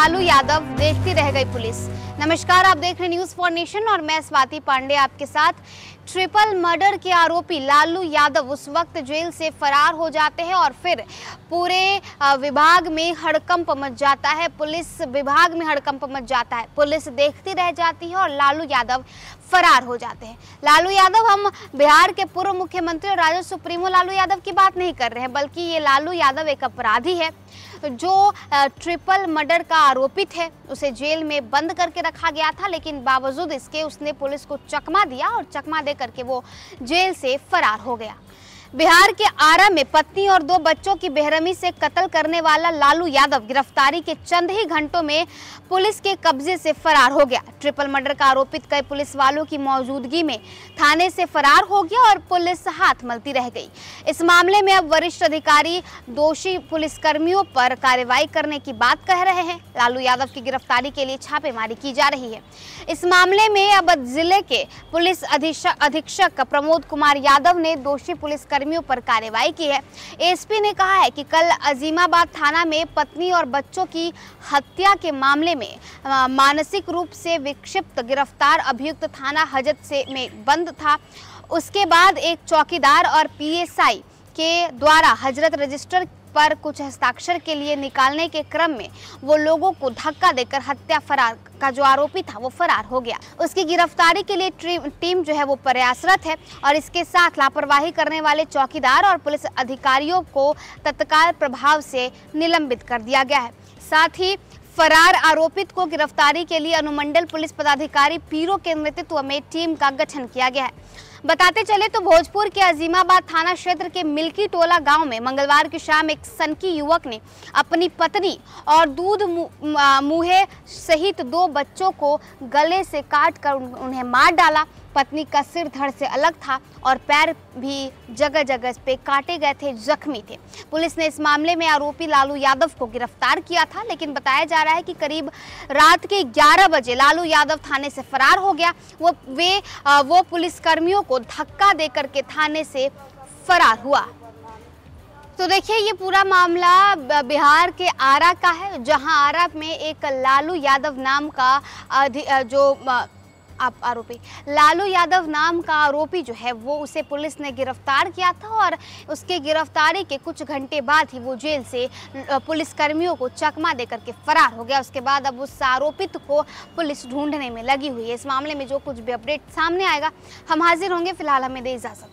लालू यादव, देखती रह गई पुलिस। नमस्कार, आप देख रहे न्यूज फॉर नेशन और मैं स्वाति पांडे आपके साथ। ट्रिपल मर्डर के आरोपी लालू यादव उस वक्त जेल से फरार हो जाते हैं और फिर पूरे विभाग में हड़कंप मच जाता है। पुलिस विभाग में हड़कंप मच जाता है, पुलिस देखती रह जाती है और लालू यादव फरार हो जाते हैं। लालू यादव, हम बिहार के पूर्व मुख्यमंत्री और राजद सुप्रीमो लालू यादव की बात नहीं कर रहे हैं, बल्कि ये लालू यादव एक अपराधी है जो ट्रिपल मर्डर का आरोपित है। उसे जेल में बंद करके रखा गया था, लेकिन बावजूद इसके उसने पुलिस को चकमा दिया और चकमा दे करके वो जेल से फरार हो गया। बिहार के आरा में पत्नी और 2 बच्चों की बेरहमी से कत्ल करने वाला लालू यादव गिरफ्तारी के चंद ही घंटों में पुलिस के कब्जे से फरार हो गया। ट्रिपल मर्डर का आरोपित कई पुलिस वालों की मौजूदगी में थाने से फरार हो गया और पुलिस हाथ मलती रह गई। इस मामले में अब वरिष्ठ अधिकारी दोषी पुलिसकर्मियों पर कार्रवाई करने की बात कह रहे हैं। लालू यादव की गिरफ्तारी के लिए छापेमारी की जा रही है। इस मामले में अब जिले के पुलिस अधीक्षक प्रमोद कुमार यादव ने दोषी पुलिसकर्मियों पर कार्रवाई की है। एसपी ने कहा है कि कल अजीमाबाद थाना में पत्नी और बच्चों की हत्या के मामले में मानसिक रूप से विक्षिप्त गिरफ्तार अभियुक्त थाना हजत से में बंद था। उसके बाद एक चौकीदार और पीएसआई के द्वारा हजरत रजिस्टर पर कुछ हस्ताक्षर के लिए निकालने के क्रम में वो लोगों को धक्का देकर हत्या फरार का जो आरोपी था वो फरार हो गया। उसकी गिरफ्तारी के लिए टीम जो है वो प्रयासरत है और इसके साथ लापरवाही करने वाले चौकीदार और पुलिस अधिकारियों को तत्काल प्रभाव से निलंबित कर दिया गया है। साथ ही फरार आरोपित को गिरफ्तारी के लिए अनुमंडल पुलिस पदाधिकारी पीरो के नेतृत्व में टीम का गठन किया गया है। बताते चले तो भोजपुर के अजीमाबाद थाना क्षेत्र के मिल्की टोला गांव में मंगलवार की शाम एक सनकी युवक ने अपनी पत्नी और दूध मुहे सहित 2 बच्चों को गले से काटकर उन्हें मार डाला। पत्नी का सिर धड़ से अलग था और पैर भी जगह जगह पे काटे गए थे, जख्मी थे। पुलिस ने इस मामले में आरोपी लालू यादव को गिरफ्तार किया था, लेकिन बताया जा रहा है कि करीब रात के 11 बजे लालू यादव थाने से फरार हो गया। वो पुलिसकर्मियों को धक्का देकर के थाने से फरार हुआ। तो देखिए, ये पूरा मामला बिहार के आरा का है, जहां आरा में एक लालू यादव नाम का आरोपी लालू यादव नाम का आरोपी जो है वो उसे पुलिस ने गिरफ्तार किया था और उसके गिरफ्तारी के कुछ घंटे बाद ही वो जेल से पुलिसकर्मियों को चकमा देकर के फरार हो गया। उसके बाद अब उस आरोपित को पुलिस ढूंढने में लगी हुई है। इस मामले में जो कुछ भी अपडेट सामने आएगा हम हाजिर होंगे। फिलहाल हमें दे इजाजत।